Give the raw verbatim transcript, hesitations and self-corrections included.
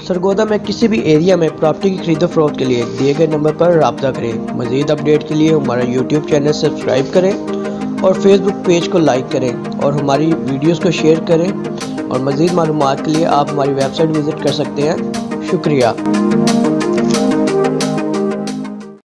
सरगोदा में किसी भी एरिया में प्रॉपर्टी की खरीदो फरोख्त के लिए दिए गए नंबर पर रब्ता करें। मज़ीद अपडेट के लिए हमारा यूट्यूब चैनल सब्सक्राइब करें और फेसबुक पेज को लाइक करें और हमारी वीडियोस को शेयर करें। और मज़ीद मालूमात के लिए आप हमारी वेबसाइट विज़िट कर सकते हैं। शुक्रिया।